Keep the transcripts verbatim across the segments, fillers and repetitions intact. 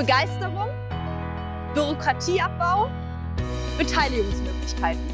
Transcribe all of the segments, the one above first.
Begeisterung, Bürokratieabbau, Beteiligungsmöglichkeiten.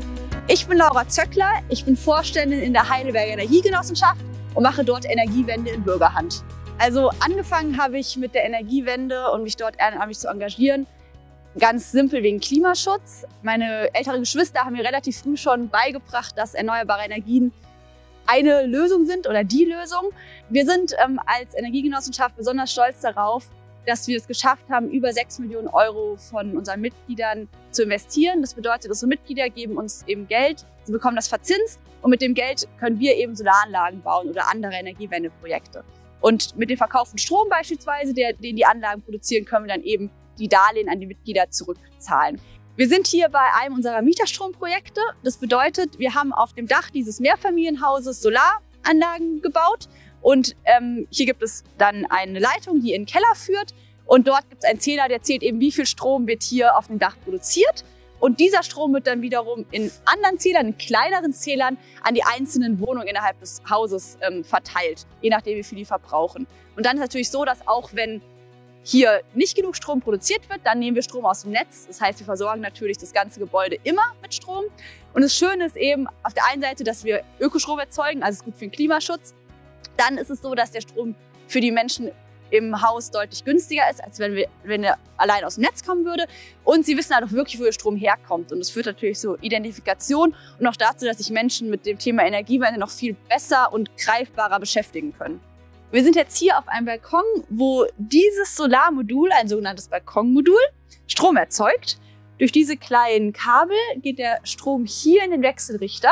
Ich bin Laura Zöckler, ich bin Vorständin in der Heidelberger Energiegenossenschaft und mache dort Energiewende in Bürgerhand. Also angefangen habe ich mit der Energiewende und mich dort ehrenamtlich zu engagieren. Ganz simpel wegen Klimaschutz. Meine älteren Geschwister haben mir relativ früh schon beigebracht, dass erneuerbare Energien eine Lösung sind oder die Lösung. Wir sind ähm, als Energiegenossenschaft besonders stolz darauf, dass wir es geschafft haben, über sechs Millionen Euro von unseren Mitgliedern zu investieren. Das bedeutet, unsere Mitglieder geben uns eben Geld, sie bekommen das verzinst und mit dem Geld können wir eben Solaranlagen bauen oder andere Energiewendeprojekte. Und mit dem verkauften Strom beispielsweise, der, den die Anlagen produzieren, können wir dann eben die Darlehen an die Mitglieder zurückzahlen. Wir sind hier bei einem unserer Mieterstromprojekte. Das bedeutet, wir haben auf dem Dach dieses Mehrfamilienhauses Solaranlagen gebaut. Und ähm, hier gibt es dann eine Leitung, die in den Keller führt. Und dort gibt es einen Zähler, der zählt eben, wie viel Strom wird hier auf dem Dach produziert. Und dieser Strom wird dann wiederum in anderen Zählern, in kleineren Zählern, an die einzelnen Wohnungen innerhalb des Hauses ähm, verteilt, je nachdem, wie viel die verbrauchen. Und dann ist es natürlich so, dass auch wenn hier nicht genug Strom produziert wird, dann nehmen wir Strom aus dem Netz. Das heißt, wir versorgen natürlich das ganze Gebäude immer mit Strom. Und das Schöne ist eben auf der einen Seite, dass wir Ökostrom erzeugen, also ist gut für den Klimaschutz. Dann ist es so, dass der Strom für die Menschen im Haus deutlich günstiger ist, als wenn, wir, wenn er allein aus dem Netz kommen würde. Und sie wissen halt auch wirklich, wo der Strom herkommt. Und das führt natürlich zur Identifikation und auch dazu, dass sich Menschen mit dem Thema Energiewende noch viel besser und greifbarer beschäftigen können. Wir sind jetzt hier auf einem Balkon, wo dieses Solarmodul, ein sogenanntes Balkonmodul, Strom erzeugt. Durch diese kleinen Kabel geht der Strom hier in den Wechselrichter.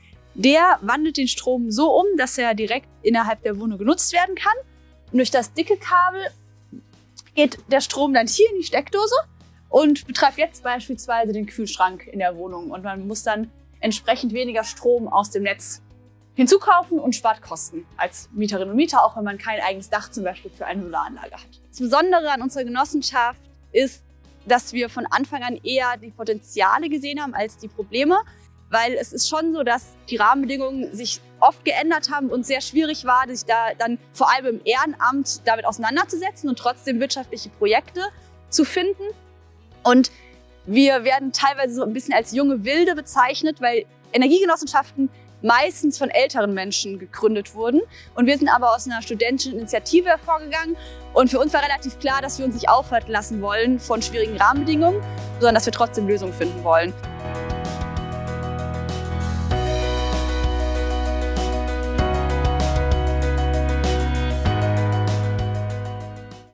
Der wandelt den Strom so um, dass er direkt innerhalb der Wohnung genutzt werden kann. Und durch das dicke Kabel geht der Strom dann hier in die Steckdose und betreibt jetzt beispielsweise den Kühlschrank in der Wohnung. Und man muss dann entsprechend weniger Strom aus dem Netz hinzukaufen und spart Kosten als Mieterinnen und Mieter, auch wenn man kein eigenes Dach zum Beispiel für eine Solaranlage hat. Das Besondere an unserer Genossenschaft ist, dass wir von Anfang an eher die Potenziale gesehen haben als die Probleme. Weil es ist schon so, dass die Rahmenbedingungen sich oft geändert haben und sehr schwierig war, sich da dann vor allem im Ehrenamt damit auseinanderzusetzen und trotzdem wirtschaftliche Projekte zu finden. Und wir werden teilweise so ein bisschen als junge Wilde bezeichnet, weil Energiegenossenschaften meistens von älteren Menschen gegründet wurden. Und wir sind aber aus einer studentischen Initiative hervorgegangen. Und für uns war relativ klar, dass wir uns nicht aufhalten lassen wollen von schwierigen Rahmenbedingungen, sondern dass wir trotzdem Lösungen finden wollen.